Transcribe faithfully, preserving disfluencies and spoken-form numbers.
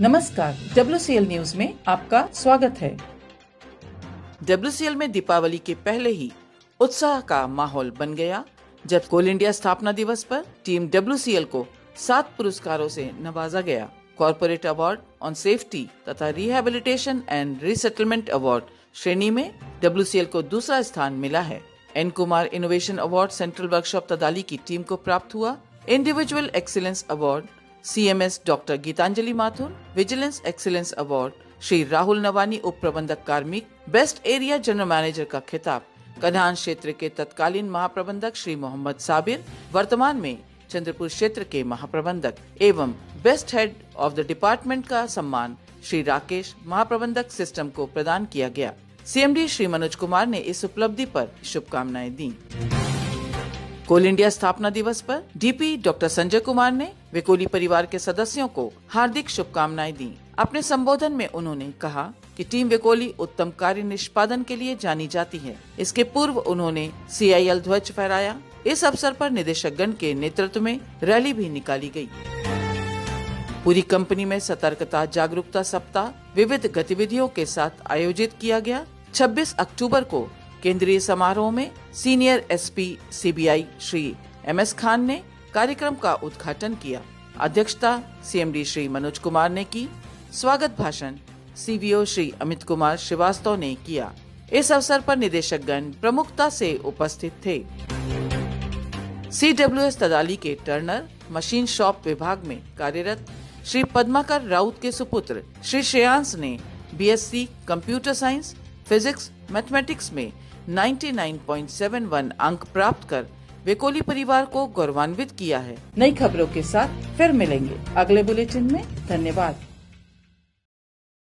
नमस्कार, W C L news में आपका स्वागत है। डब्ल्यू सी एल में दीपावली के पहले ही उत्साह का माहौल बन गया जब कोल इंडिया स्थापना दिवस पर टीम डब्ल्यू सी एल को सात पुरस्कारों से नवाजा गया। कॉर्पोरेट अवार्ड ऑन सेफ्टी तथा रिहेबिलिटेशन एंड रीसेटलमेंट अवार्ड श्रेणी में डब्ल्यू सी एल को दूसरा स्थान मिला है। N Kumar innovation award central workshop Tadali की टीम को प्राप्त हुआ। Individual excellence award C M S doctor Geetanjali Mathur, vigilance excellence award Shri Rahul Nawani उप प्रबंधक कार्मिक, बेस्ट एरिया जनरल मैनेजर का खिताब कन्हान क्षेत्र के तत्कालीन महाप्रबंधक श्री मोहम्मद साबिर, वर्तमान में चंद्रपुर क्षेत्र के महाप्रबंधक, एवं best head of the department का सम्मान श्री राकेश, महाप्रबंधक सिस्टम को प्रदान किया गया। C M D Shri Manoj Kumar ने इस उपलब्धि पर शुभकामनाएं दी। कोल इंडिया स्थापना दिवस पर D P doctor Sanjay Kumar ने वेकोली परिवार के सदस्यों को हार्दिक शुभकामनाएं दी। अपने संबोधन में उन्होंने कहा कि टीम वेकोली उत्तम कार्य निष्पादन के लिए जानी जाती है। इसके पूर्व उन्होंने सी आई एल ध्वज फहराया। इस अवसर पर निदेशकगण के नेतृत्व में रैली भी निकाली गई। पूरी कंपनी में सतर्कता जागरूकता सप्ताह विविध गतिविधियों के साथ आयोजित किया गया। छब्बीस अक्टूबर को केंद्रीय समारोह में senior S P C B I Shri M S Khan ने कार्यक्रम का उद्घाटन किया। अध्यक्षता C M D Shri Manoj Kumar ने की। स्वागत भाषण C V O Shri Amit Kumar Srivastava ने किया। इस अवसर पर निदेशकगण प्रमुखता से उपस्थित थे। सी डब्ल्यू एस तदाली के टर्नर मशीन शॉप विभाग में कार्यरत श्री पद्माकर राउत के सुपुत्र श्री श्रेयांश ने B S C computer science physics mathematics में निन्यानवे पॉइंट सात एक अंक प्राप्त कर वेकोली परिवार को गौरवान्वित किया है। नई खबरों के साथ फिर मिलेंगे अगले बुलेटिन में। धन्यवाद।